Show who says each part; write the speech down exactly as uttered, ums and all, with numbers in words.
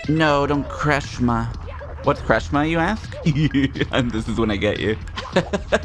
Speaker 1: No, don't CRUSHMA. What's CRUSHMA, you ask? And this is when I get you.